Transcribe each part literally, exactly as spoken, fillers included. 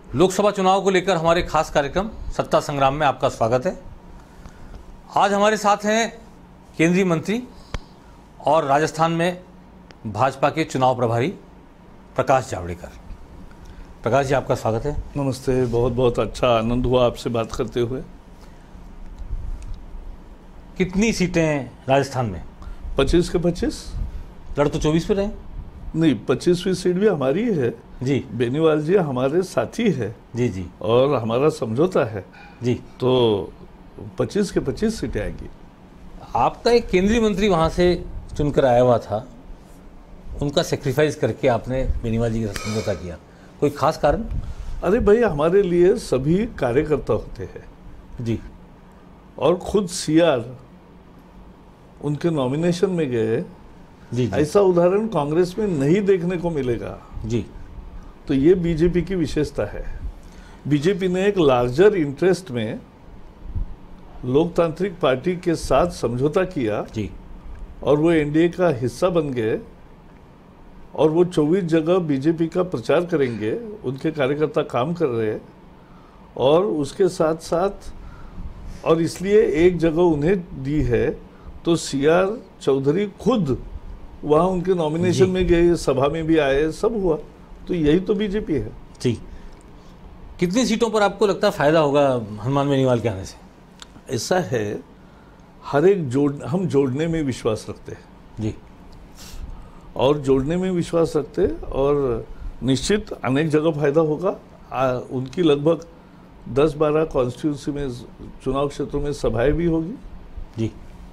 लोकसभा चुनाव को लेकर हमारे खास कार्यक्रम सत्ता संग्राम में आपका स्वागत है। आज हमारे साथ हैं केंद्रीय मंत्री और राजस्थान में भाजपा के चुनाव प्रभारी प्रकाश जावड़ेकर। प्रकाश जी, आपका स्वागत है। नमस्ते, बहुत बहुत अच्छा आनंद हुआ आपसे बात करते हुए। कितनी सीटें राजस्थान में? पच्चीस के पच्चीस। लड़ तो चौबीस पे रहे। नहीं, पच्चीसवीं सीट भी हमारी है जी। बेनीवाल जी हमारे साथी है जी जी, और हमारा समझौता है जी। तो पच्चीस के पच्चीस सीटें आएंगी। आपका एक केंद्रीय मंत्री वहाँ से चुनकर आया हुआ था, उनका सेक्रीफाइस करके आपने बेनीवाल जी के साथ समझौता किया, कोई खास कारण? अरे भाई, हमारे लिए सभी कार्यकर्ता होते हैं जी। और खुद सीआर उनके नॉमिनेशन में गए। जी जी ऐसा उदाहरण कांग्रेस में नहीं देखने को मिलेगा। जी। तो ये बीजेपी की विशेषता है। बीजेपी ने एक लार्जर इंटरेस्ट में लोकतांत्रिक पार्टी के साथ समझौता किया जी। और वो एनडीए का हिस्सा बन गए और वो चौबीस जगह बीजेपी का प्रचार करेंगे। उनके कार्यकर्ता काम कर रहे हैं और उसके साथ साथ और इसलिए एक जगह उन्हें दी है तो सीआर चौधरी खुद वहाँ उनके नॉमिनेशन में गए, सभा में भी आए, सब हुआ। तो यही तो बीजेपी है जी। कितनी सीटों पर आपको लगता है फायदा होगा हनुमान बेनीवाल के आने से? ऐसा है, हर एक जोड़ हम जोड़ने में विश्वास रखते हैं जी। और जोड़ने में विश्वास रखते हैं और निश्चित अनेक जगह फायदा होगा। आ, उनकी लगभग दस बारह कॉन्स्टिट्यूंसी में चुनाव क्षेत्रों में सभाएं भी होगी जी।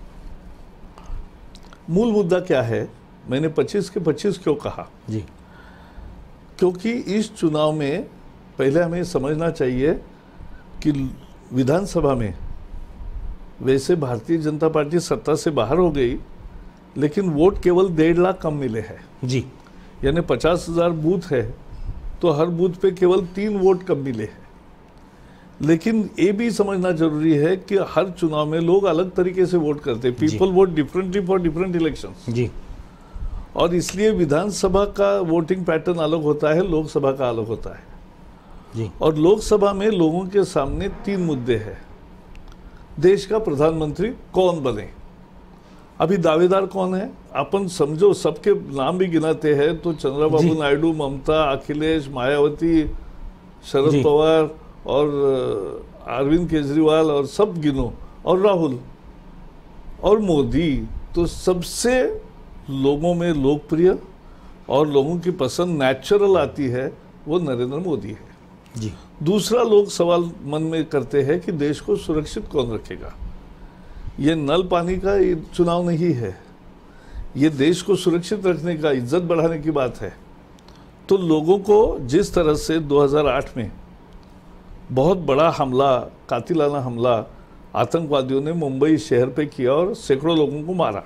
मूल मुद्दा क्या है, मैंने पच्चीस के पच्चीस क्यों कहा? जी। क्योंकि इस चुनाव में पहले हमें समझना चाहिए कि विधानसभा में वैसे भारतीय जनता पार्टी सत्ता से बाहर हो गई, लेकिन वोट केवल डेढ़ लाख कम मिले हैं जी। यानी पचास हजार बूथ है तो हर बूथ पे केवल तीन वोट कम मिले हैं। लेकिन ये भी समझना जरूरी है कि हर चुनाव में लोग अलग तरीके से वोट करते हैं। People vote differently for different elections जी। और इसलिए विधानसभा का वोटिंग पैटर्न अलग होता है, लोकसभा का अलग होता है जी। और लोकसभा में लोगों के सामने तीन मुद्दे हैं। देश का प्रधानमंत्री कौन बने, अभी दावेदार कौन है? अपन समझो, सबके नाम भी गिनाते हैं तो चंद्रबाबू नायडू, ममता, अखिलेश, मायावती, शरद पवार और अरविंद केजरीवाल और सब गिनो, और राहुल और मोदी। तो सबसे लोगों में लोकप्रिय और लोगों की पसंद नेचुरल आती है वो नरेंद्र मोदी है जी। दूसरा, लोग सवाल मन में करते हैं कि देश को सुरक्षित कौन रखेगा। ये नल पानी का चुनाव नहीं है, ये देश को सुरक्षित रखने का, इज्जत बढ़ाने की बात है। तो लोगों को जिस तरह से दो हज़ार आठ में बहुत बड़ा हमला, कातिलाना हमला आतंकवादियों ने मुंबई शहर पे किया और सैकड़ों लोगों को मारा,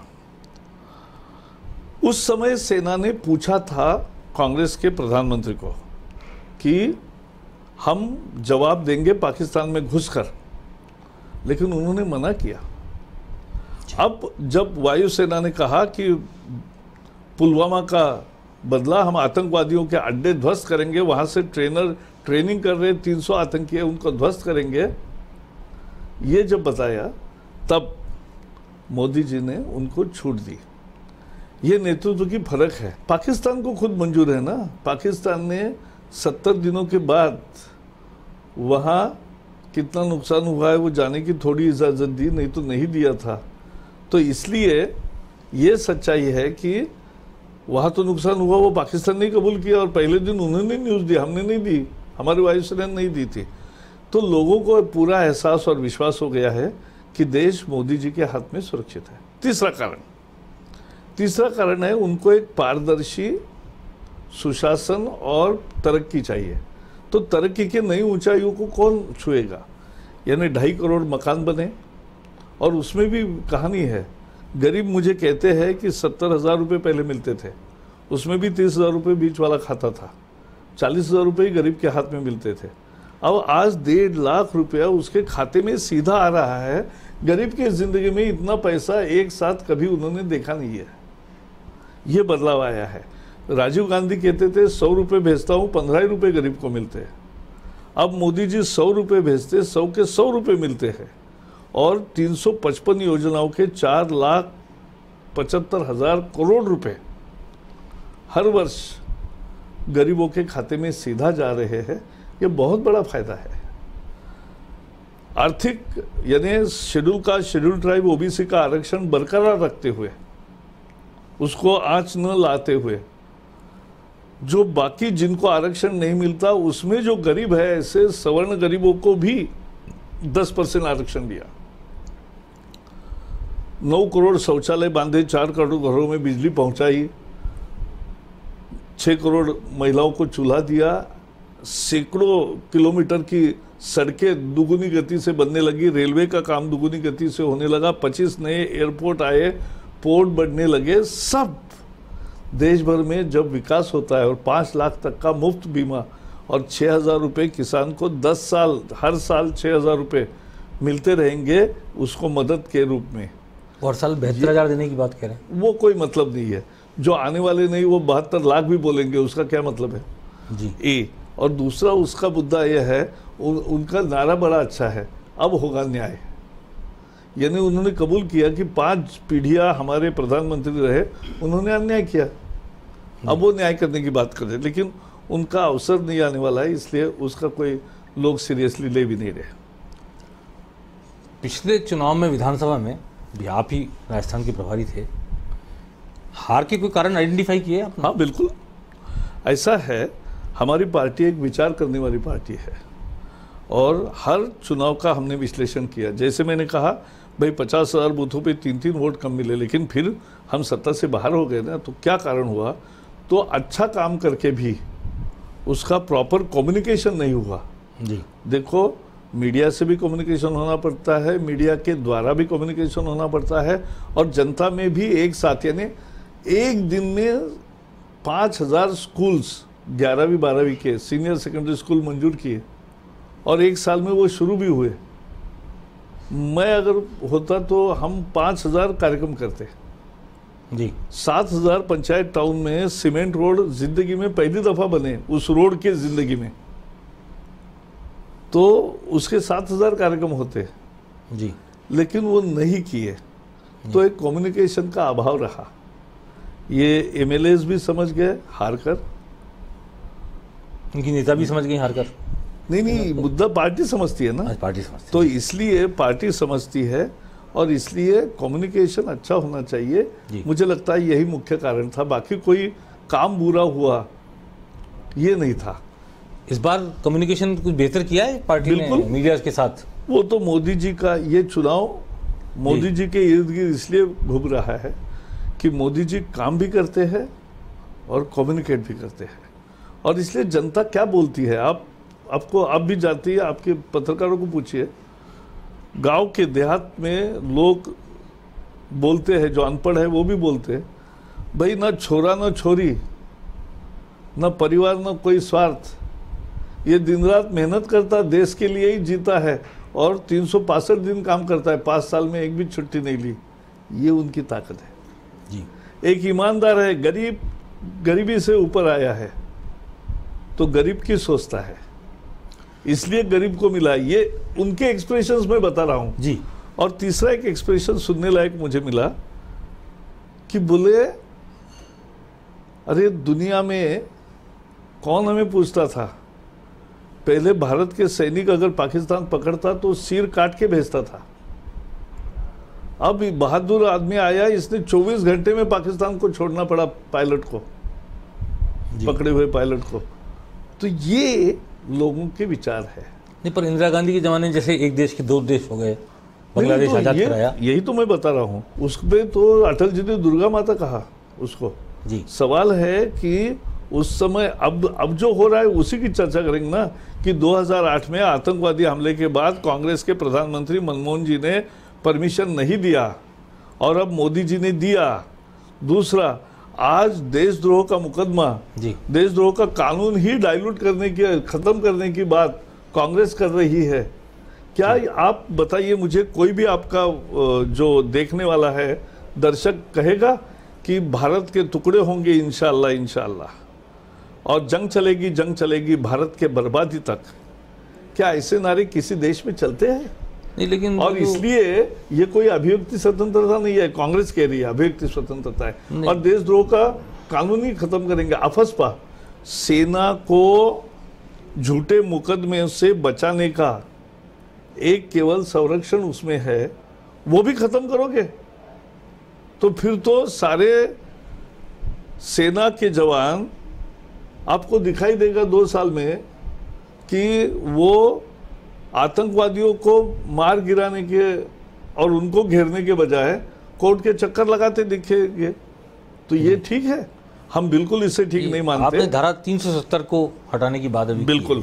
उस समय सेना ने पूछा था कांग्रेस के प्रधानमंत्री को कि हम जवाब देंगे पाकिस्तान में घुसकर, लेकिन उन्होंने मना किया। अब जब वायुसेना ने कहा कि पुलवामा का बदला हम आतंकवादियों के अड्डे ध्वस्त करेंगे, वहां से ट्रेनर ट्रेनिंग कर रहे तीन सौ आतंकी है उनको ध्वस्त करेंगे, ये जब बताया तब मोदी जी ने उनको छूट दी। ये नेतृत्व की फर्क है। पाकिस्तान को खुद मंजूर है ना, पाकिस्तान ने सत्तर दिनों के बाद वहाँ कितना नुकसान हुआ है वो जाने की थोड़ी इजाज़त दी, नहीं तो नहीं दिया था। तो इसलिए ये सच्चाई है कि वहाँ तो नुकसान हुआ, वो पाकिस्तान ने कबूल किया और पहले दिन उन्होंने न्यूज़ दी, हमने नहीं दी, हमारी वायुसेना ने नहीं दी थी। तो लोगों को पूरा एहसास और विश्वास हो गया है कि देश मोदी जी के हाथ में सुरक्षित है। तीसरा कारण तीसरा कारण है उनको एक पारदर्शी सुशासन और तरक्की चाहिए। तो तरक्की के नई ऊंचाइयों को कौन छुएगा? यानी ढाई करोड़ मकान बने और उसमें भी कहानी है। गरीब मुझे कहते हैं कि सत्तर हजार रुपये पहले मिलते थे, उसमें भी तीस हजार रुपये बीच वाला खाता था, चालीस हजार रुपये ही गरीब के हाथ में मिलते थे। अब आज डेढ़ लाख रुपया उसके खाते में सीधा आ रहा है। गरीब की जिंदगी में इतना पैसा एक साथ कभी उन्होंने देखा नहीं है। ये बदलाव आया है। राजीव गांधी कहते थे सौ रुपये भेजता हूँ, पंद्रह रुपये गरीब को मिलते हैं। अब मोदी जी सौ रुपये भेजते, सौ के सौ रुपये मिलते हैं और तीन सौ पचपन योजनाओं के चार लाख पचहत्तर हजार करोड़ रुपए हर वर्ष गरीबों के खाते में सीधा जा रहे हैं। ये बहुत बड़ा फायदा है। आर्थिक यानी schedule caste, schedule tribe, OBC का आरक्षण बरकरार रखते हुए, उसको आंच न लाते हुए, जो बाकी जिनको आरक्षण नहीं मिलता उसमें जो गरीब है, ऐसे सवर्ण गरीबों को भी दस परसेंट आरक्षण दिया। नौ करोड़ शौचालय बांधे, चार करोड़ घरों में बिजली पहुंचाई, छह करोड़ महिलाओं को चूल्हा दिया, सैकड़ों किलोमीटर की सड़कें दुगुनी गति से बनने लगी, रेलवे का काम दुगुनी गति से होने लगा, पच्चीस नए एयरपोर्ट आए, पोर्ट बढ़ने लगे। सब देश भर में जब विकास होता है और पाँच लाख तक का मुफ्त बीमा और छः हज़ार रुपये किसान को दस साल हर साल छः हज़ार रुपये मिलते रहेंगे उसको मदद के रूप में, और साल बहत्तर हज़ार देने की बात कह रहे हैं, वो कोई मतलब नहीं है। जो आने वाले नहीं वो बहत्तर लाख भी बोलेंगे, उसका क्या मतलब है जी। ए और दूसरा उसका मुद्दा यह है, उन, उनका नारा बड़ा अच्छा है, अब होगा न्याय। यानी उन्होंने कबूल किया कि पांच पीढ़ियां हमारे प्रधानमंत्री रहे, उन्होंने अन्याय किया, अब वो न्याय करने की बात कर रहे, लेकिन उनका अवसर नहीं आने वाला है, इसलिए उसका कोई लोग सीरियसली ले भी नहीं रहे। पिछले चुनाव में विधानसभा में भी आप ही राजस्थान के प्रभारी थे, हार के कोई कारण आइडेंटिफाई किए आपने? हाँ बिल्कुल, ऐसा है, हमारी पार्टी एक विचार करने वाली पार्टी है और हर चुनाव का हमने विश्लेषण किया। जैसे मैंने कहा भाई पचास हज़ार बूथों पे तीन तीन वोट कम मिले, लेकिन फिर हम सत्ता से बाहर हो गए ना, तो क्या कारण हुआ? तो अच्छा काम करके भी उसका प्रॉपर कम्युनिकेशन नहीं हुआ जी। देखो, मीडिया से भी कम्युनिकेशन होना पड़ता है, मीडिया के द्वारा भी कम्युनिकेशन होना पड़ता है, और जनता में भी एक साथ, यानी एक दिन में पाँच हज़ार स्कूल्स ग्यारहवीं बारहवीं के सीनियर सेकेंडरी स्कूल मंजूर किए और एक साल में वो शुरू भी हुए। मैं अगर होता तो हम पाँच हज़ार कार्यक्रम करते जी। सात हज़ार पंचायत टाउन में सीमेंट रोड जिंदगी में पहली दफ़ा बने, उस रोड के जिंदगी में, तो उसके सात हज़ार कार्यक्रम होते जी, लेकिन वो नहीं किए, तो एक कम्युनिकेशन का अभाव रहा। ये एमएलएस भी समझ गए हार कर, उनकी नेता भी समझ गई हार कर। नहीं नहीं, मुद्दा पार्टी समझती है ना, आज पार्टी समझती तो इसलिए पार्टी समझती है और इसलिए कम्युनिकेशन अच्छा होना चाहिए। जी। मुझे लगता है यही मुख्य कारण था, बाकी कोई काम बुरा हुआ ये नहीं था। इस बार कम्युनिकेशन कुछ बेहतर किया है पार्टी ने बिल्कुल। मीडिया के साथ? वो तो मोदी जी का ये चुनाव मोदी जी के इर्द गिर्द इसलिए घूम रहा है कि मोदी जी काम भी करते हैं और कम्युनिकेट भी करते हैं, और इसलिए जनता क्या बोलती है, आप आपको आप भी जाती है, आपके पत्रकारों को पूछिए, गांव के देहात में लोग बोलते हैं, जो अनपढ़ है वो भी बोलते हैं, भाई ना छोरा ना छोरी, ना परिवार ना कोई स्वार्थ, ये दिन रात मेहनत करता, देश के लिए ही जीता है और तीन सौ पैंसठ दिन काम करता है, पाँच साल में एक भी छुट्टी नहीं ली। ये उनकी ताकत है जी। एक ईमानदार है, गरीब गरीबी से ऊपर आया है तो गरीब की सोचता है, इसलिए गरीब को मिला। ये उनके एक्सप्रेशंस में बता रहा हूं जी। और तीसरा एक एक्सप्रेशन सुनने लायक मुझे मिला कि बोले, अरे दुनिया में कौन हमें पूछता था, पहले भारत के सैनिक अगर पाकिस्तान पकड़ता तो सिर काट के भेजता था, अब बहादुर आदमी आया, इसने चौबीस घंटे में पाकिस्तान को छोड़ना पड़ा, पायलट को, पकड़े हुए पायलट को। तो ये लोगों के विचार है। नहीं, पर इंदिरा गांधी के जमाने जैसे एक देश के दो देश हो गए, बांग्लादेश तो आजाद ये, कराया। यही तो मैं बता रहा हूँ, उस पे तो अटल जी ने दुर्गा माता कहा उसको। जी। सवाल है कि उस समय अब अब जो हो रहा है उसी की चर्चा करेंगे ना, कि दो हज़ार आठ में आतंकवादी हमले के बाद कांग्रेस के प्रधानमंत्री मनमोहन जी ने परमिशन नहीं दिया और अब मोदी जी ने दिया। दूसरा, आज देशद्रोह का मुकदमा, देशद्रोह का कानून ही डाइल्यूट करने की, खत्म करने की बात कांग्रेस कर रही है। क्या आप बताइए मुझे, कोई भी आपका जो देखने वाला है दर्शक कहेगा कि भारत के टुकड़े होंगे इंशाअल्लाह इंशाअल्लाह, और जंग चलेगी जंग चलेगी भारत के बर्बादी तक? क्या ऐसे नारे किसी देश में चलते हैं? नहीं, लेकिन और जो- इसलिए ये कोई अभिव्यक्ति स्वतंत्रता नहीं है, कांग्रेस कह रही है अभिव्यक्ति स्वतंत्रता है। और देशद्रोह का कानून ही खत्म करेंगे। अफस्पा सेना को झूठे मुकदमे से बचाने का एक केवल संरक्षण उसमें है, वो भी खत्म करोगे तो फिर तो सारे सेना के जवान आपको दिखाई देगा दो साल में कि वो आतंकवादियों को मार गिराने के और उनको घेरने के बजाय कोर्ट के चक्कर लगाते दिखेंगे। तो ये ठीक है? हम बिल्कुल इसे ठीक नहीं मानते। आपने धारा तीन सौ सत्तर को हटाने की बात अभी की बिल्कुल।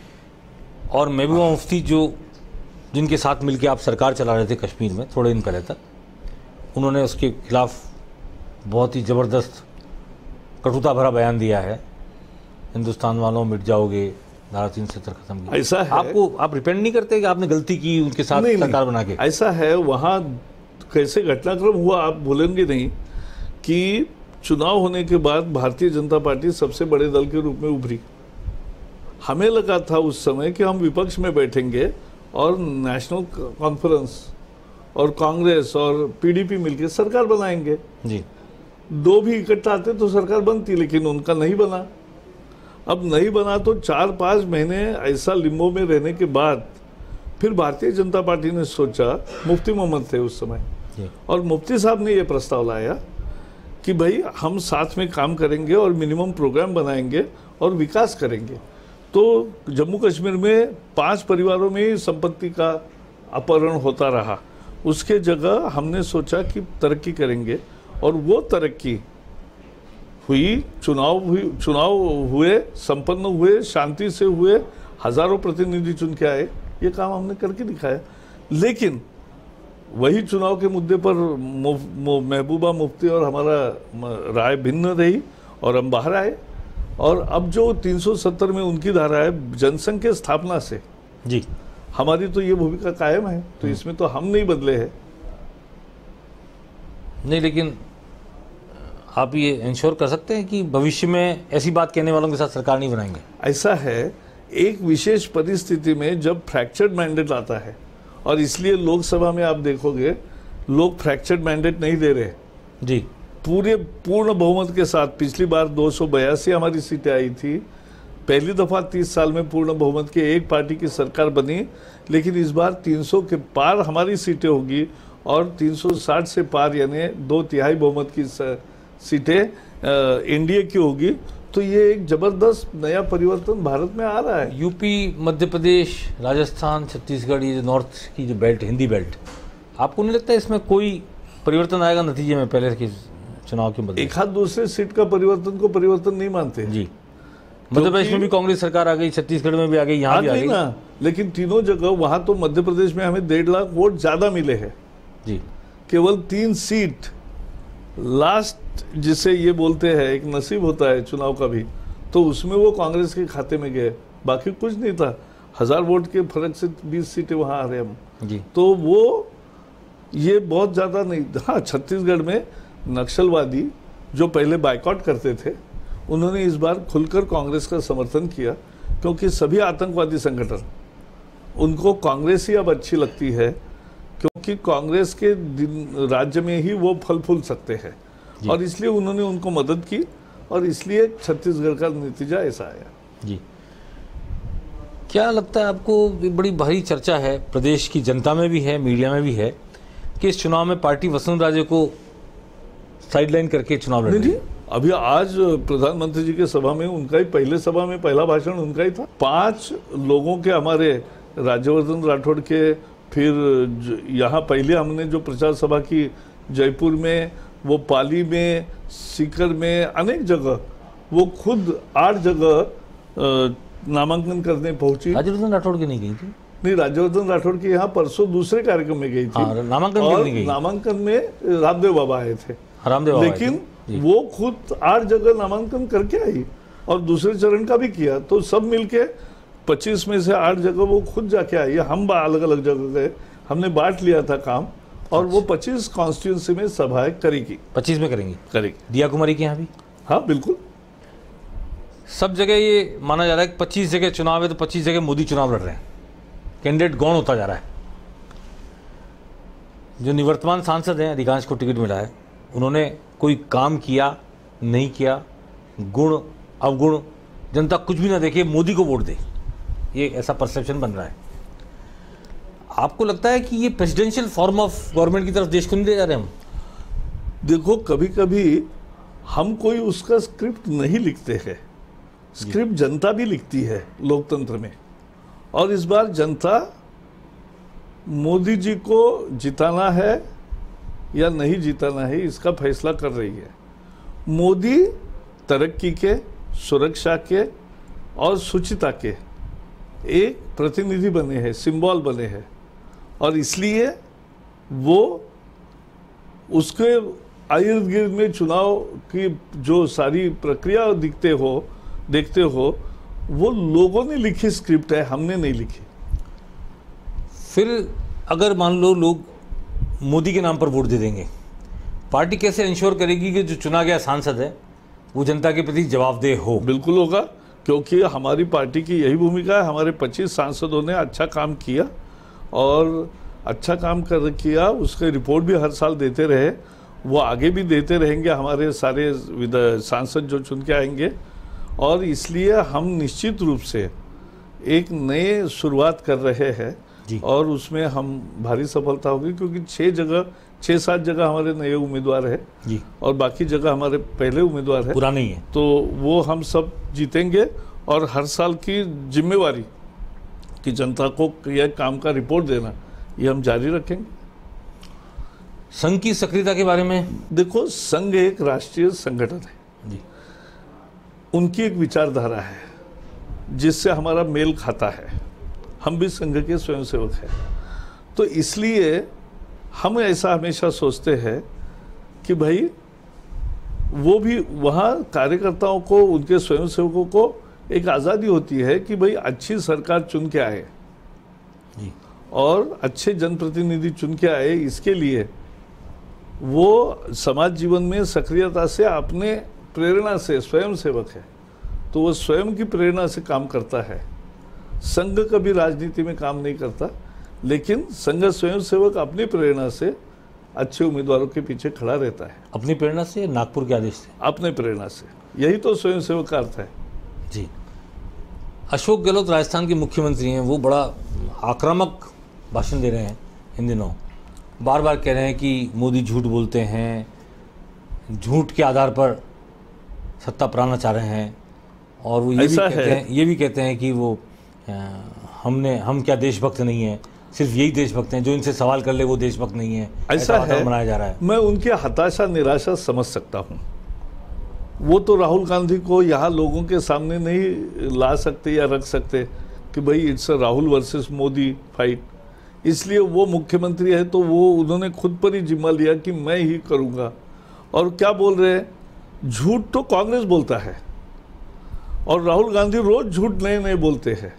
और महबूबा मुफ्ती जो जिनके साथ मिलकर आप सरकार चला रहे थे कश्मीर में थोड़े दिन पहले तक, उन्होंने उसके खिलाफ बहुत ही ज़बरदस्त कटुता भरा बयान दिया है, हिंदुस्तान वालों मिट जाओगे, धारा तीन सौ सत्तर खत्म की। ऐसा है। आपको आप रिपेंड नहीं करते कि आपने गलती की उनके साथ नहीं, सरकार नहीं, बना के? ऐसा है। वहाँ कैसे घटनाक्रम हुआ आप भूलेंगे नहीं कि चुनाव होने के बाद भारतीय जनता पार्टी सबसे बड़े दल के रूप में उभरी। हमें लगा था उस समय कि हम विपक्ष में बैठेंगे और नेशनल कॉन्फ्रेंस और कांग्रेस और पीडीपी मिलकर सरकार बनाएंगे। जी, दो भी इकट्ठा आते तो सरकार बनती, लेकिन उनका नहीं बना। अब नहीं बना तो चार पाँच महीने ऐसा लिम्बो में रहने के बाद फिर भारतीय जनता पार्टी ने सोचा, मुफ्ती मोहम्मद थे उस समय, जी, और मुफ्ती साहब ने ये प्रस्ताव लाया कि भाई हम साथ में काम करेंगे और मिनिमम प्रोग्राम बनाएंगे और विकास करेंगे। तो जम्मू कश्मीर में पांच परिवारों में ही संपत्ति का अपहरण होता रहा, उसके जगह हमने सोचा कि तरक्की करेंगे और वो तरक्की हुई। चुनाव हुई चुनाव हुए, संपन्न हुए, शांति से हुए, हजारों प्रतिनिधि चुन के आए, ये काम हमने करके दिखाया। लेकिन वही चुनाव के मुद्दे पर महबूबा मुफ्ती और हमारा राय भिन्न रही और हम बाहर आए। और अब जो तीन सौ सत्तर में उनकी धारा है, जनसंघ के स्थापना से जी, हमारी तो ये भूमिका कायम है, तो इसमें तो हम नहीं बदले हैं। नहीं, लेकिन आप ये इंश्योर कर सकते हैं कि भविष्य में ऐसी बात कहने वालों के साथ सरकार नहीं बनाएंगे? ऐसा है, एक विशेष परिस्थिति में जब फ्रैक्चर्ड मैंडेट आता है, और इसलिए लोकसभा में आप देखोगे लोग फ्रैक्चर्ड मैंडेट नहीं दे रहे जी, पूरे पूर्ण बहुमत के साथ। पिछली बार दो सौ बयासी हमारी सीटें आई थी, पहली दफा तीस साल में पूर्ण बहुमत के एक पार्टी की सरकार बनी, लेकिन इस बार तीन सौ के पार हमारी सीटें होगी और तीन सौ साठ से पार यानी दो तिहाई बहुमत की सीटें एनडीए की होगी। तो ये एक जबरदस्त नया परिवर्तन भारत में आ रहा है। यूपी, मध्य प्रदेश, राजस्थान, छत्तीसगढ़, ये जो नॉर्थ की जो बेल्ट, हिंदी बेल्ट, आपको नहीं लगता इसमें कोई परिवर्तन आएगा नतीजे में पहले के चुनाव के बदले? एक हाथ दूसरे सीट का परिवर्तन को परिवर्तन नहीं मानते जी। मध्य प्रदेश में भी कांग्रेस सरकार आ गई, छत्तीसगढ़ में भी आ गई, यहाँ भी आ गई ना, लेकिन तीनों जगह वहां तो मध्य प्रदेश में हमें डेढ़ लाख वोट ज्यादा मिले हैं जी। केवल तीन सीट लास्ट, जिसे ये बोलते हैं एक नसीब होता है चुनाव का भी, तो उसमें वो कांग्रेस के खाते में गए, बाकी कुछ नहीं था। हजार वोट के फर्क से बीस सीटें वहां आ रहे हम जी। तो वो ये बहुत ज्यादा नहीं। हाँ, छत्तीसगढ़ में नक्सलवादी जो पहले बायकॉट करते थे, उन्होंने इस बार खुलकर कांग्रेस का समर्थन किया, क्योंकि सभी आतंकवादी संगठन उनको कांग्रेस ही अब अच्छी लगती है, क्योंकि कांग्रेस के राज्य में ही वो फल फूल सकते हैं, और इसलिए उन्होंने उनको मदद की, और इसलिए छत्तीसगढ़ का नतीजा ऐसा आया जी। क्या लगता है आपको, बड़ी भारी चर्चा है प्रदेश की जनता में भी है, मीडिया में भी है, कि इस चुनाव में पार्टी वसुंधरा राजे को साइडलाइन करके चुनाव लड़ रही है? अभी आज प्रधानमंत्री जी के सभा में उनका ही पहले सभा में पहला भाषण उनका ही था। पांच लोगों के, हमारे राज्यवर्धन राठौड़ के, फिर यहाँ पहले हमने जो प्रचार सभा की जयपुर में, वो पाली में, सीकर में, अनेक जगह, वो खुद आठ जगह नामांकन करने पहुंची। राज्यवर्धन राठौड़ की नहीं गई थी? नहीं, राज्यवर्धन राठौड़ की यहाँ परसों दूसरे कार्यक्रम में गई थी। हाँ, नामांकन और नहीं गई। नामांकन में रामदेव बाबा आए थे, रामदेव, लेकिन वो खुद आठ जगह नामांकन करके आई और दूसरे चरण का भी किया। तो सब मिलके पच्चीस में से आठ जगह वो खुद जाके आई। हम अलग अलग जगह गए, हमने बांट लिया था काम, और वो पच्चीस कॉन्स्टिट्यूंसी में सभाएं करेगी। पच्चीस में करेंगी करेगी। दिया कुमारी के यहाँ भी? हाँ बिल्कुल। सब जगह ये माना जा रहा है कि पच्चीस जगह चुनाव है तो पच्चीस जगह मोदी चुनाव लड़ रहे हैं। कैंडिडेट गौण होता जा रहा है। जो निवर्तमान सांसद हैं, अधिकांश को टिकट मिला है, उन्होंने कोई काम किया नहीं किया, गुण अवगुण, जनता कुछ भी ना देखे, मोदी को वोट दे, ये ऐसा परसेप्शन बन रहा है। आपको लगता है कि ये प्रेसिडेंशियल फॉर्म ऑफ गवर्नमेंट की तरफ देश को नहीं ले जा रहे हम? देखो, कभी कभी हम कोई उसका स्क्रिप्ट नहीं लिखते हैं, स्क्रिप्ट जनता भी लिखती है लोकतंत्र में। और इस बार जनता मोदी जी को जिताना है या नहीं जिताना है, इसका फैसला कर रही है। मोदी तरक्की के, सुरक्षा के और शुचिता के एक प्रतिनिधि बने हैं, सिंबल बने हैं, और इसलिए वो उसके इर्द गिर्द में चुनाव की जो सारी प्रक्रिया दिखते हो देखते हो वो लोगों ने लिखी स्क्रिप्ट है, हमने नहीं लिखी। फिर अगर मान लो लोग मोदी के नाम पर वोट दे देंगे, पार्टी कैसे इंश्योर करेगी कि जो चुना गया सांसद है वो जनता के प्रति जवाबदेह हो? बिल्कुल होगा, क्योंकि हमारी पार्टी की यही भूमिका है। हमारे पच्चीस सांसदों ने अच्छा काम किया और अच्छा काम कर किया, उसके रिपोर्ट भी हर साल देते रहे, वो आगे भी देते रहेंगे हमारे सारे सांसद जो चुन के आएंगे। और इसलिए हम निश्चित रूप से एक नए शुरुआत कर रहे हैं और उसमें हम भारी सफलता होगी, क्योंकि छः जगह छः सात जगह हमारे नए उम्मीदवार है जी, और बाकी जगह हमारे पहले उम्मीदवार है, पुराने ही है। तो वो हम सब जीतेंगे और हर साल की जिम्मेवारी कि जनता को यह काम का रिपोर्ट देना, ये हम जारी रखेंगे। संघ की सक्रियता के बारे में? देखो, संघ एक राष्ट्रीय संगठन है जी, उनकी एक विचारधारा है जिससे हमारा मेल खाता है। हम भी संघ के स्वयंसेवक हैं, तो इसलिए हम ऐसा हमेशा सोचते हैं कि भाई वो भी वहाँ कार्यकर्ताओं को, उनके स्वयंसेवकों को एक आज़ादी होती है कि भाई अच्छी सरकार चुन के आए जी, और अच्छे जनप्रतिनिधि चुन के आए। इसके लिए वो समाज जीवन में सक्रियता से, अपने प्रेरणा से, स्वयं सेवक है, तो वो स्वयं की प्रेरणा से काम करता है। संघ कभी राजनीति में काम नहीं करता, लेकिन संघ स्वयं सेवक अपनी प्रेरणा से अच्छे उम्मीदवारों के पीछे खड़ा रहता है। अपनी प्रेरणा से, नागपुर के आदेश से? अपने प्रेरणा से, यही तो स्वयं सेवक का अर्थ है जी। अशोक गहलोत राजस्थान के मुख्यमंत्री हैं, वो बड़ा आक्रामक भाषण दे रहे हैं इन दिनों, बार बार कह रहे हैं कि मोदी झूठ बोलते हैं, झूठ के आधार पर सत्ता पाना चाह रहे हैं, और वो ये भी कहते हैं ये भी कहते हैं कि वो आ, हमने हम क्या देशभक्त नहीं है, सिर्फ यही देशभक्त हैं, जो इनसे सवाल कर ले वो देशभक्त नहीं है। ऐसा, ऐसा है, मनाया जा रहा है। मैं उनकी हताशा निराशा समझ सकता हूँ। वो तो राहुल गांधी को यहाँ लोगों के सामने नहीं ला सकते या रख सकते कि भाई it's Rahul versus Modi fight, इसलिए वो मुख्यमंत्री है तो वो उन्होंने खुद पर ही जिम्मा लिया कि मैं ही करूँगा। और क्या बोल रहे हैं, झूठ तो कांग्रेस बोलता है और राहुल गांधी रोज झूठ नए नए बोलते हैं,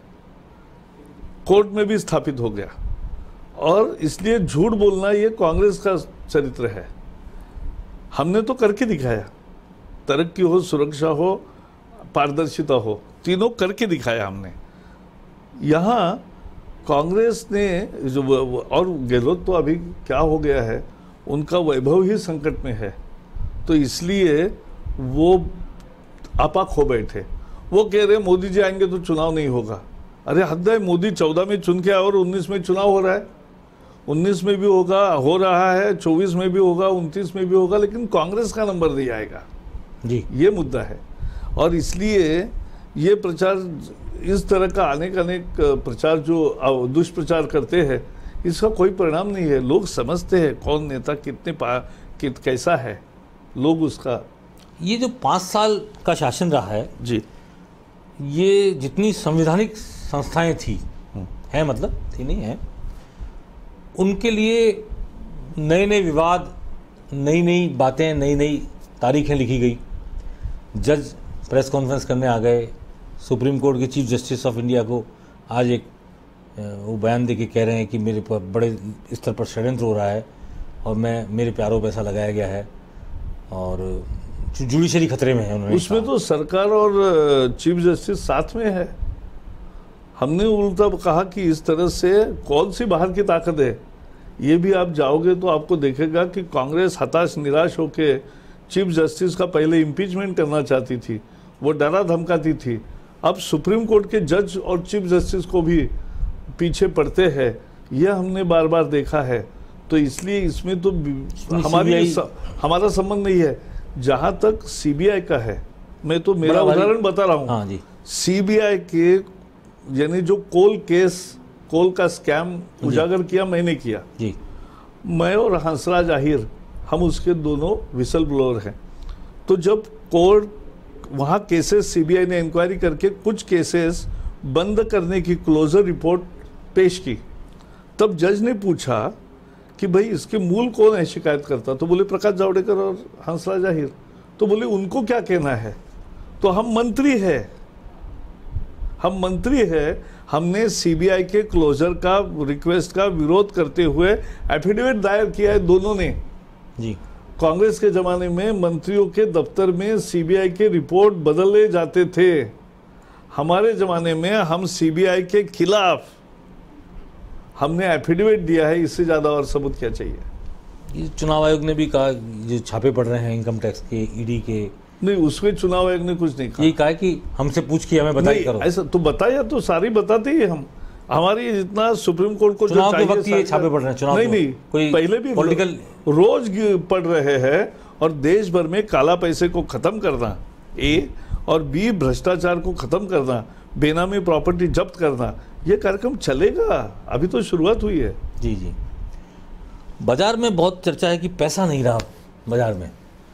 कोर्ट में भी स्थापित हो गया। और इसलिए झूठ बोलना ये कांग्रेस का चरित्र है। हमने तो करके दिखाया, तरक्की हो, सुरक्षा हो, पारदर्शिता हो, तीनों करके दिखाया हमने। यहाँ कांग्रेस ने जो, और गहलोत तो अभी क्या हो गया है, उनका वैभव ही संकट में है, तो इसलिए वो आपा खो बैठे। वो कह रहे मोदी जी आएंगे तो चुनाव नहीं होगा। अरे हद है, मोदी चौदह में चुन के आए और उन्नीस में चुनाव हो रहा है, उन्नीस में भी होगा, हो रहा है, चौबीस में भी होगा, उनतीस में भी होगा, लेकिन कांग्रेस का नंबर नहीं आएगा जी, ये मुद्दा है। और इसलिए ये प्रचार, इस तरह का अनेक अनेक प्रचार जो दुष्प्रचार करते हैं, इसका कोई परिणाम नहीं है। लोग समझते हैं कौन नेता कितने पा कित कैसा है, लोग उसका। ये जो पाँच साल का शासन रहा है जी, ये जितनी संवैधानिक संस्थाएं थी हैं, मतलब थी नहीं है, उनके लिए नए नए विवाद, नई नई बातें, नई नई तारीखें लिखी गई। जज प्रेस कॉन्फ्रेंस करने आ गए, सुप्रीम कोर्ट के चीफ जस्टिस ऑफ इंडिया को आज एक वो बयान दे के कह रहे हैं कि मेरे पर बड़े स्तर पर षड्यंत्र हो रहा है और मैं मेरे प्यारों पैसा लगाया गया है और जुडिशरी खतरे में है। उन्होंने उसमें तो सरकार और चीफ जस्टिस साथ में है। हमने उल्टा कहा कि इस तरह से कौन सी बाहर की ताकत है। ये भी आप जाओगे तो आपको देखेगा कि कांग्रेस हताश निराश होकर चीफ जस्टिस का पहले इम्पीचमेंट करना चाहती थी, वो डरा धमकाती थी। अब सुप्रीम कोर्ट के जज और चीफ जस्टिस को भी पीछे पड़ते हैं, यह हमने बार बार देखा है। तो इसलिए इसमें तो हमारी स, हमारा संबंध नहीं है। जहां तक सीबीआई का है, मैं तो मेरा उदाहरण बता रहा हूँ। हाँ जी, सीबीआई के यानी जो कोल केस, कोल का स्कैम उजागर किया मैंने किया जी। मैं और हंसराज आहिर हम उसके दोनों विसल ब्लोअर हैं। तो जब कोर्ट वहाँ केसेस सीबीआई ने इंक्वायरी करके कुछ केसेस बंद करने की क्लोजर रिपोर्ट पेश की, तब जज ने पूछा कि भाई इसके मूल कौन है शिकायत करता, तो बोले प्रकाश जावड़ेकर और हंसराज आहिर। तो बोले उनको क्या कहना है, तो हम मंत्री है, हम मंत्री है, हमने सीबीआई के क्लोजर का रिक्वेस्ट का विरोध करते हुए एफिडेविट दायर किया है दोनों ने जी। कांग्रेस के जमाने में मंत्रियों के दफ्तर में सीबीआई के रिपोर्ट बदले जाते थे। हमारे जमाने में हम सीबीआई के खिलाफ हमने एफिडेविट दिया है, इससे ज्यादा और सबूत क्या चाहिए। चुनाव आयोग ने भी कहा जो छापे पड़ रहे हैं इनकम टैक्स के, ईडी के, नहीं उसमें चुनाव आयोग ने कुछ नहीं कहा। ये कहा कि हमसे पूछ के हमें बताइए करो। ऐसा तो बताया तो सारी बताते ही हम, हमारी जितना सुप्रीम कोर्ट को चुनाव के वक्त ये छापे पड़ रहे हैं। चुनाव नहीं नहीं कोई पहले भी पॉलिटिकल रोज पड़ रहे हैं। और देश भर में काला पैसे को खत्म करना ए, और बी भ्रष्टाचार को खत्म करना, बेनामी प्रॉपर्टी जब्त करना, ये कार्यक्रम चलेगा। अभी तो शुरुआत हुई है। जी जी। बाजार में बहुत चर्चा है कि पैसा नहीं रहा बाजार में,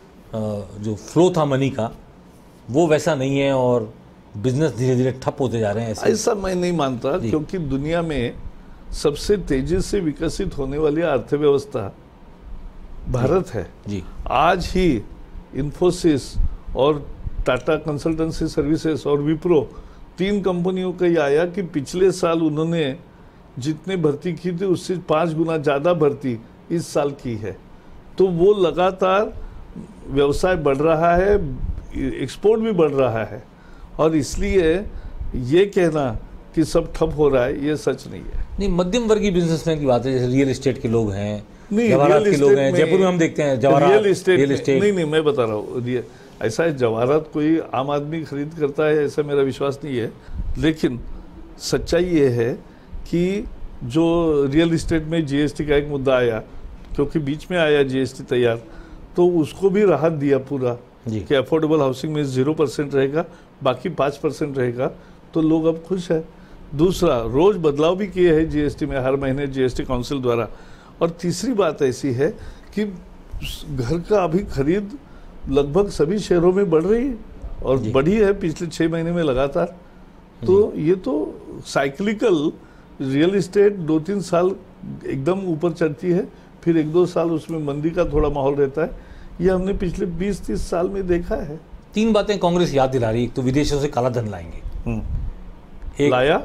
जो फ्लो था मनी का वो वैसा नहीं है और बिजनेस धीरे धीरे ठप होते जा रहे हैं। ऐसे ऐसा मैं नहीं मानता, क्योंकि दुनिया में सबसे तेजी से विकसित होने वाली अर्थव्यवस्था भारत है जी। आज ही इन्फोसिस और टाटा कंसल्टेंसी सर्विसेज और विप्रो तीन कंपनियों का ये आया कि पिछले साल उन्होंने जितने भर्ती की थी उससे पाँच गुना ज़्यादा भर्ती इस साल की है। तो वो लगातार व्यवसाय बढ़ रहा है, एक्सपोर्ट भी बढ़ रहा है, और इसलिए ये कहना कि सब ठप हो रहा है ये सच नहीं है। नहीं, मध्यम वर्गीय बिजनेसमैन की बात है, जैसे रियल एस्टेट के लोग हैं, नहीं जवाहरात रियल के लोग हैं, में, जयपुर में हम देखते हैं जवाहरात रियल एस्टेट, रियल एस्टेट नहीं नहीं मैं बता रहा हूँ, ऐसा है जवाहरात कोई आम आदमी खरीद करता है ऐसा मेरा विश्वास नहीं है। लेकिन सच्चाई ये है कि जो रियल एस्टेट में जीएसटी का एक मुद्दा आया, क्योंकि बीच में आया जीएसटी तैयार, तो उसको भी राहत दिया पूरा कि अफोर्डेबल हाउसिंग में जीरो परसेंट रहेगा, बाकी पाँच परसेंट रहेगा, तो लोग अब खुश है। दूसरा, रोज बदलाव भी किए हैं जीएसटी में हर महीने जीएसटी काउंसिल द्वारा। और तीसरी बात ऐसी है कि घर का अभी खरीद लगभग सभी शहरों में बढ़ रही है और बढ़ी है पिछले छः महीने में लगातार। तो ये तो साइक्लिकल रियल एस्टेट दो तीन साल एकदम ऊपर चढ़ती है, फिर एक दो साल उसमें मंदी का थोड़ा माहौल रहता है। ये हमने पिछले बीस तीस साल में देखा है। तीन बातें कांग्रेस याद दिला रही है, एक तो विदेशों से काला धन लाएंगे, एक लाया।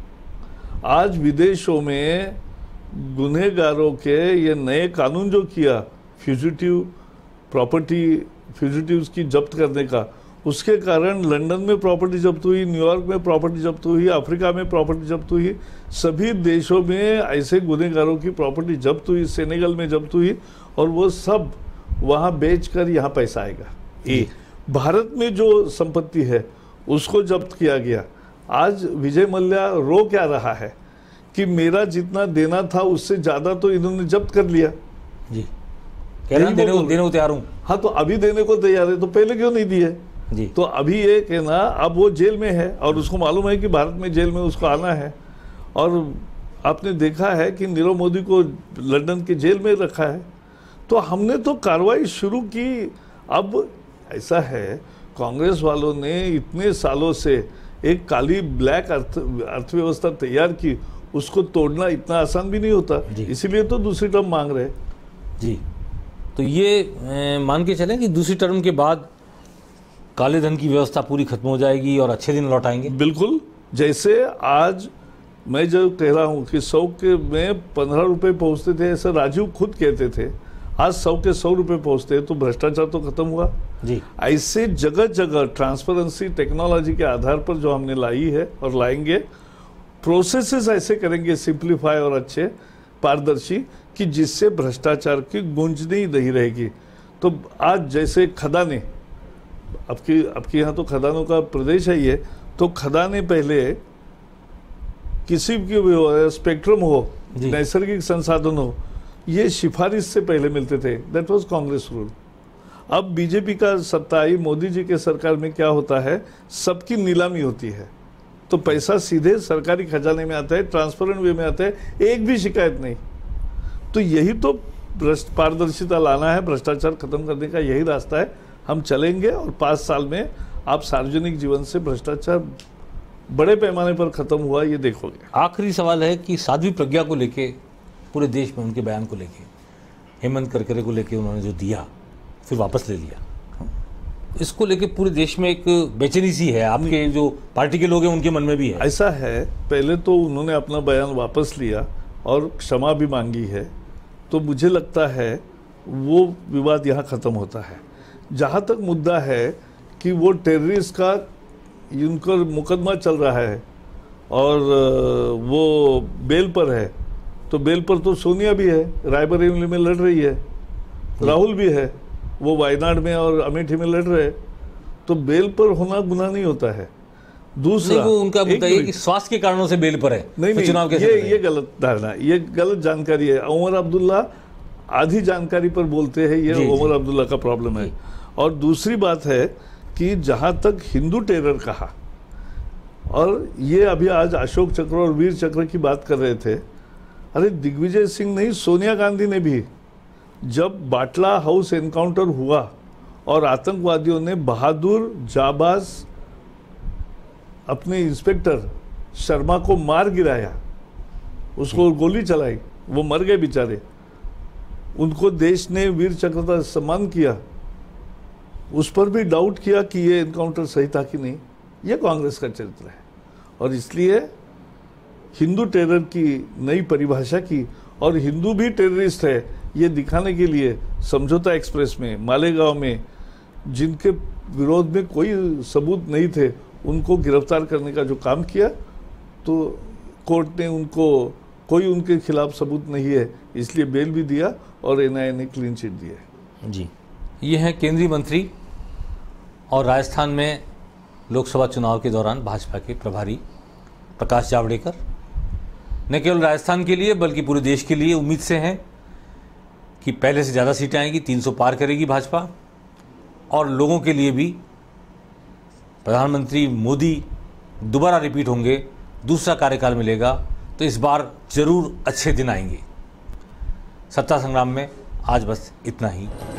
आज विदेशों में गुनहगारों के ये नए कानून जो किया, फ्यूजिटिव प्रॉपर्टी फ्यूजिटिव्स की जब्त करने का, उसके कारण लंदन में प्रॉपर्टी जब्त हुई, न्यूयॉर्क में प्रॉपर्टी जब्त हुई, अफ्रीका में प्रॉपर्टी जब्त हुई, सभी देशों में ऐसे गुनहगारों की प्रॉपर्टी जब्त हुई, सेनेगल में जब्त हुई, और वो सब वहाँ बेचकर यहाँ पैसा आएगा। ए भारत में जो संपत्ति है उसको जब्त किया गया। आज विजय मल्ल्या रो क्या रहा है कि मेरा जितना देना था उससे ज़्यादा तो इन्होंने जब्त कर लिया जी, कह रहे हैं देने को देने को तैयार हूँ। हाँ, तो अभी देने को तैयार है, तो पहले क्यों नहीं दिए जी? तो अभी ये कहना, अब वो जेल में है और उसको मालूम है कि भारत में जेल में उसको आना है, और आपने देखा है कि नीरव मोदी को लंदन के जेल में रखा है। तो हमने तो कार्रवाई शुरू की। अब ऐसा है, कांग्रेस वालों ने इतने सालों से एक काली ब्लैक अर्थ अर्थव्यवस्था तैयार की, उसको तोड़ना इतना आसान भी नहीं होता, इसीलिए तो दूसरी टर्म मांग रहे जी। तो ये ए, मान के चलें कि दूसरी टर्म के बाद काले धन की व्यवस्था पूरी खत्म हो जाएगी और अच्छे दिन लौट आएंगे। बिल्कुल, जैसे आज मैं जो कह रहा हूँ कि सौ के में पंद्रह रुपए पहुँचते थे, ऐसा राजीव खुद कहते थे, आज सौ के सौ रुपए पहुँचते हैं, तो भ्रष्टाचार तो खत्म हुआ जी। ऐसे जगह जगह ट्रांसपेरेंसी टेक्नोलॉजी के आधार पर जो हमने लाई है और लाएंगे, प्रोसेसेस ऐसे करेंगे सिंप्लीफाई और अच्छे पारदर्शी कि जिससे भ्रष्टाचार की गूंज नहीं नहीं रहेगी। तो आज जैसे खदानें, आपकी आपके यहाँ तो खदानों का प्रदेश है ये, तो खदानें पहले किसी की भी हो, स्पेक्ट्रम हो, नैसर्गिक संसाधन हो, ये सिफारिश से पहले मिलते थे। That was Congress rule. अब बीजेपी का सत्ता आई, मोदी जी के सरकार में क्या होता है, सबकी नीलामी होती है, तो पैसा सीधे सरकारी खजाने में आता है, ट्रांसपेरेंट वे में आता है, एक भी शिकायत नहीं। तो यही तो पारदर्शिता लाना है, भ्रष्टाचार खत्म करने का यही रास्ता है। हम चलेंगे और पाँच साल में आप सार्वजनिक जीवन से भ्रष्टाचार बड़े पैमाने पर खत्म हुआ ये देखोगे। आखिरी सवाल है कि साध्वी प्रज्ञा को लेके पूरे देश में उनके बयान को लेके, हेमंत करकरे को लेके उन्होंने जो दिया फिर वापस ले लिया, इसको लेके पूरे देश में एक बेचैनी सी है, आपके जो पार्टी के लोग हैं उनके मन में भी है। ऐसा है, पहले तो उन्होंने अपना बयान वापस लिया और क्षमा भी मांगी है, तो मुझे लगता है वो विवाद यहाँ ख़त्म होता है। जहाँ तक मुद्दा है कि वो टेररिस्ट का उनका मुकदमा चल रहा है और वो बेल पर है, तो बेल पर तो सोनिया भी है, रायबरेली में लड़ रही है, राहुल भी है, वो वायनाड में और अमेठी में लड़ रहे हैं, तो बेल पर होना गुनाह नहीं होता है। दूसरा, नहीं, वो उनका मुद्दा है कि स्वास्थ्य के कारणों से बेल पर है, नहीं नहीं चुनाव ये ये गलत धारणा, ये गलत जानकारी है। उमर अब्दुल्ला आधी जानकारी पर बोलते हैं, ये उमर अब्दुल्ला का प्रॉब्लम है। और दूसरी बात है कि जहां तक हिंदू टेरर कहा, और ये अभी आज अशोक चक्र और वीर चक्र की बात कर रहे थे, अरे दिग्विजय सिंह नहीं, सोनिया गांधी ने भी, जब बाटला हाउस एनकाउंटर हुआ और आतंकवादियों ने बहादुर जाबाज अपने इंस्पेक्टर शर्मा को मार गिराया, उसको गोली चलाई, वो मर गए बेचारे, उनको देश ने वीर चक्र का सम्मान किया, उस पर भी डाउट किया कि ये एनकाउंटर सही था कि नहीं। ये कांग्रेस का चरित्र है, और इसलिए हिंदू टेरर की नई परिभाषा की, और हिंदू भी टेररिस्ट है ये दिखाने के लिए समझौता एक्सप्रेस में, मालेगांव में, जिनके विरोध में कोई सबूत नहीं थे, उनको गिरफ्तार करने का जो काम किया, तो कोर्ट ने उनको, कोई उनके खिलाफ सबूत नहीं है, इसलिए बेल भी दिया और एनआईए ने क्लीन चिट दिया। जी, ये हैं केंद्रीय मंत्री और राजस्थान में लोकसभा चुनाव के दौरान भाजपा के प्रभारी प्रकाश जावड़ेकर। न केवल राजस्थान के लिए बल्कि पूरे देश के लिए उम्मीद से हैं कि पहले से ज़्यादा सीटें आएंगी, तीन सौ पार करेगी भाजपा, और लोगों के लिए भी प्रधानमंत्री मोदी दोबारा रिपीट होंगे, दूसरा कार्यकाल मिलेगा, तो इस बार जरूर अच्छे दिन आएंगे। सत्ता संग्राम में आज बस इतना ही।